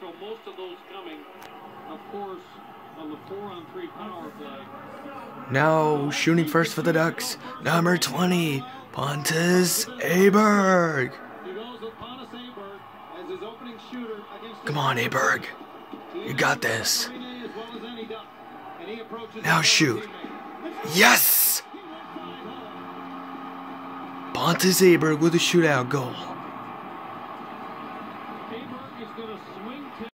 Marshall, most of those coming, of course, on the 4-on-3 power play. Now shooting first for the Ducks, number 20, Pontus Aberg. He goes with Pontus Aberg as his opening shooter against. Come on, Aberg. You got this. Now shoot. Yes! Pontus Aberg with a shootout goal.